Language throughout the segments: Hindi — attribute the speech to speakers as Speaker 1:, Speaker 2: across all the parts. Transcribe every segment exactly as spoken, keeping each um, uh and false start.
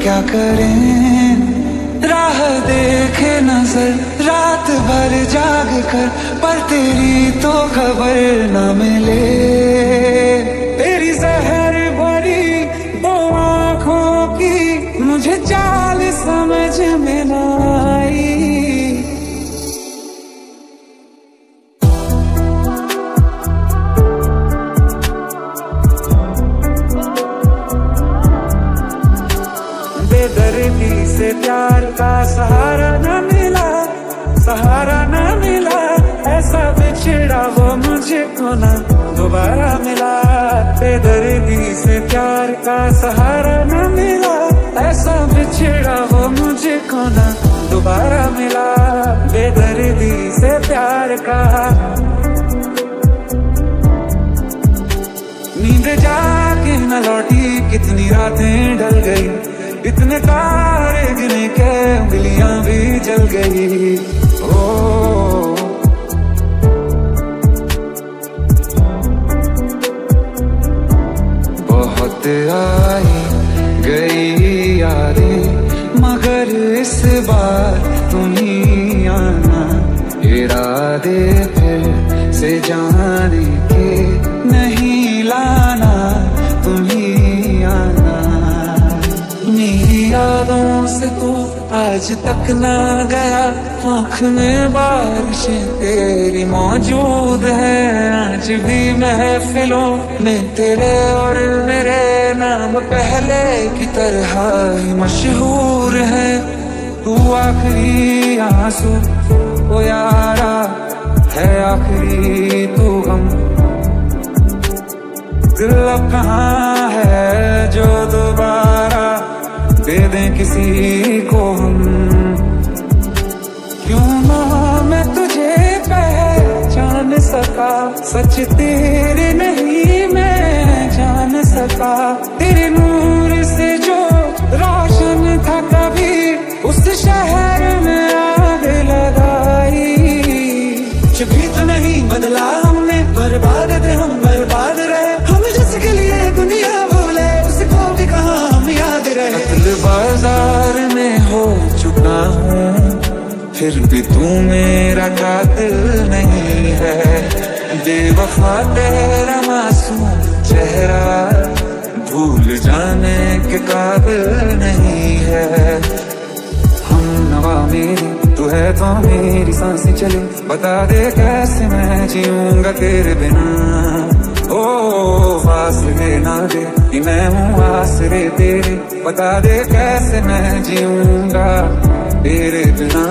Speaker 1: क्या करें, राह देखे नजर रात भर जाग कर, पर तेरी तो खबर न मिले। तेरी जहर भरी दो आँखों की मुझे चाल समझ में न आई। बेदर्दी से प्यार का सहारा न मिला, सहारा न मिला, ऐसा बिछड़ा वो मुझको ना दोबारा मिला। बेदर्दी से प्यार का सहारा न मिला, ऐसा बिछड़ा वो मुझको ना दोबारा मिला। बेदर्दी से प्यार का नींद जाके न लौटी, कितनी रातें ढल गई, इतने तारे गिने के उंगलियां भी जल गई। ओ बहुत आई गई यादें, मगर इस बार तुम ही आना। इरादे फिर से जाने के नहीं लाना, तुम ही आना। मेरी यादों से तू आज तक ना गया, आँख में बारिशें तेरी मौजूद है। आज भी महफिलों में तेरे और मेरे नाम पहले की तरह ही मशहूर है। तू आखिरी आंसू ओ यारा है, आखिरी तू गम। दिल अब कहाँ है जो दोबारा दे दें किसी को हम। क्यों ना मैं तुझे पहचान सका, सच तेरे नहीं मैं जान सका। तेरे नूर से जो रोशन था कभी, उस शहर में आग लगाई। कुछ भी तो नहीं बदला हमने, बर्बाद थे हम बर्बाद रहे। हम जिसके लिए दुनिया भूले, उसको भी कहाँ हम याद रहे। कत्ल बाजार में हो चुका हूँ, फिर भी तू मेरा कातिल नहीं है। बेवफा तेरा मासूम चेहरा भूल जाने के काबिल नहीं है। हम नवा मेरी तू है तो मेरी सांसें चले, बता दे कैसे मैं जीऊंगा तेरे बिना। ओ फासले ना दे कि मैं हूँ आसरे तेरे, बता दे कैसे मैं जीऊंगा तेरे बिना।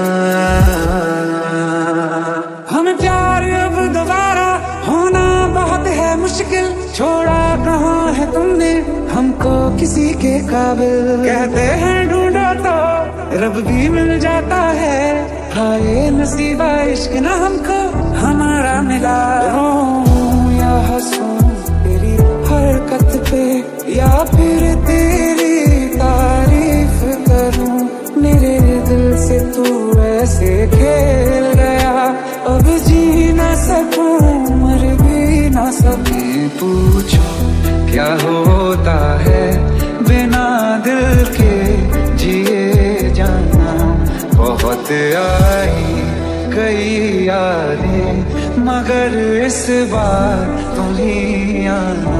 Speaker 1: हम प्यार अब दोबारा होना बहुत है मुश्किल, छोड़ा कहाँ है तुमने हमको किसी के काबिल। कहते हैं ढूंढो तो रब भी मिल जाता है, हाय नसीबा इश्क न हमको हमारा मिला। रोऊं या हंसूं तेरी हरकत पे, या फिर तेरी तारीफ करूं। मेरे दिल से तू ऐसे खेल गया, अब जी ना सकूं मर भी ना सकूं। पूछो क्या होता है बिना दिल के जिए जाना। बहुत आई कई यादें, मगर इस बार तुम ही आना।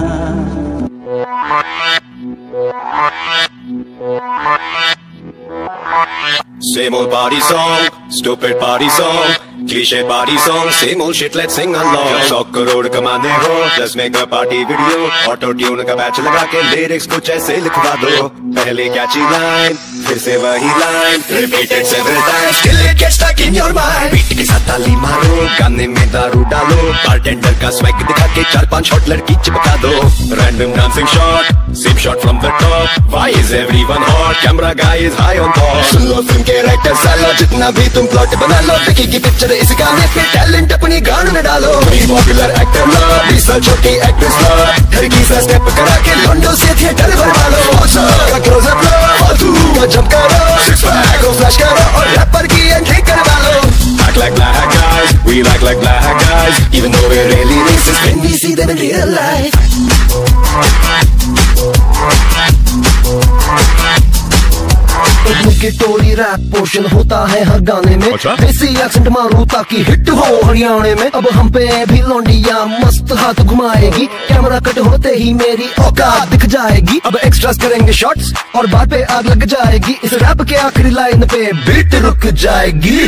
Speaker 2: Same old party song, stupid party song, cliche party song, same old shit, let's sing along. जब सौ करोड़ कमाने हो, just make a party video, auto tune का पैच लगा के लिरिक्स कुछ ऐसे लिखवा दो। पहले कैची लाइन, फिर से वही line, repeated several times, till it gets stuck in your mind. Beat के साथ ताली मारो, गाने में दारू डालो, बारटेंडर का स्वैग दिखा के चार पांच शॉट लड़की चिपका दो। Random dancing shot, same shot from the top. Why is everyone hot? Camera guy is high on top. सुन लो फिल्म के राइटर सालो, जितना भी तुम प्लॉट बना लो, देखी की पिक्चर इस गाने पे, टैलेंट अपनी गान में डालो। बीस पॉपुलर एक्टर लो, बीस साल छोटी एक्ट्रेस लो, हर की सा स्टेप करा के लॉन्डो से थिएटर बनवा लो। क्लोजअप लो, फालतू का जंप करो, सिक्स पैक को फ्लैश करो और रैपर की एंट्री करवा लो। Act like black guys, we like like black guys, even though we're really racist when we see them in real life.
Speaker 3: के टोरी रैप पोर्शन होता है हर गाने में। देसी एक्सेंट मारो ताकि हिट हो हरियाणे में। अब हम पे भी लौंडिया मस्त हाथ घुमाएगी, कैमरा कट होते ही मेरी औकात दिख जाएगी। अब एक्स्ट्रास करेंगे शॉट्स और बात पे आग लग जाएगी। इस रैप के आखिरी लाइन पे बीट रुक जाएगी।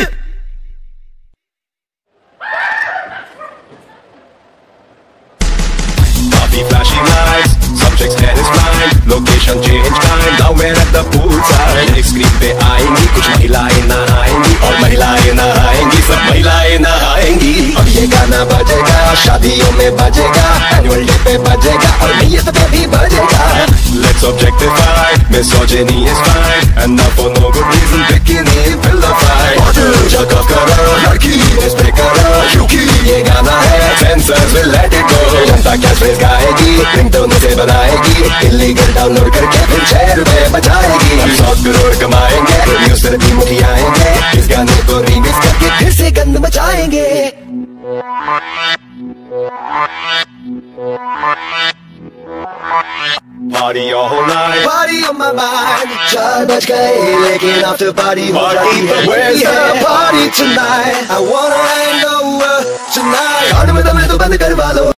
Speaker 2: Flashing lights, subject's head is blind, location change time, now we're at the poolside. एक स्क्रीन पे आएंगी कुछ महिलाएं नहाएंगी और महिलाएं नहाएंगी, सब महिलाएं नहाएंगी। अब ये गाना बजेगा, शादियों में बजेगा, एनुअल डे पे बजेगा और नियत पे भी बजेगा। Let's objectify, misogyny is fine, and now for no good reason, bikini fill the fight. Jerk off करो, लड़की इस पे करो, क्योंकि ये गाना है, censors will let it go. Janata कैचफ्रेज गाएगी, ringtone से बनाएगी, इलीगल डाउनलोड करके फिर छह रुपए बचाएगी। हम सौ करोड़ कमाएंगे, प्रोड्यूसर भी मुखियाएंगे, इस गाने को रीमिक्स करके फिर से गंद मचाएंगे। Party all night,
Speaker 3: Party on my mind, चार बज गए लेकिन after party हो जाती है। Where's the party tonight? I wanna hang over tonight। कान में दम है तो बंद करवा लो।